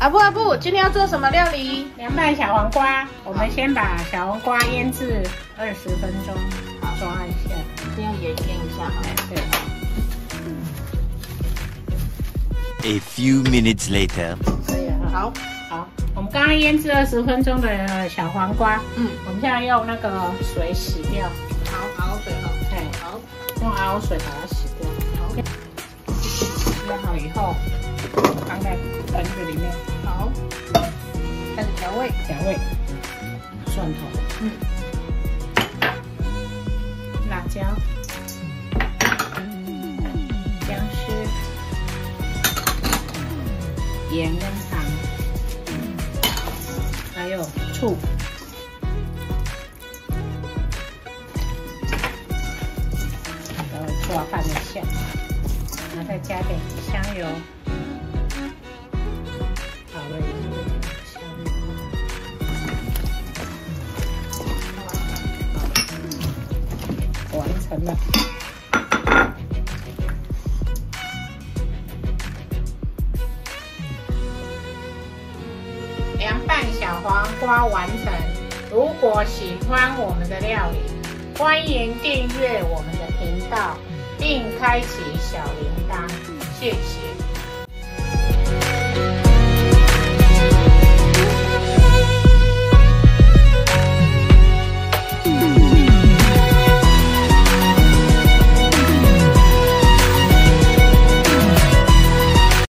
阿布，今天要做什么料理？ 凉拌小黄瓜。我们先把小黄瓜腌制20分钟，抓一下， 先用盐腌一下哈。 对。 A few minutes later， 可以了。 好， 我们刚刚腌制20分钟的小黄瓜，我们现在用那个水洗掉。 好，熬水哈。 对， 好， 用熬水把它洗掉。 好， 腌好以后，放在盆子里面。 好，开始调味， 蒜头，辣椒，姜丝，盐跟糖，还有醋。稍微抓拌一下，然后再加点香油，好了以后，香油，完成了。凉拌小黄瓜完成。如果喜欢我们的料理，欢迎订阅我们的频道，并开启小铃铛，谢谢。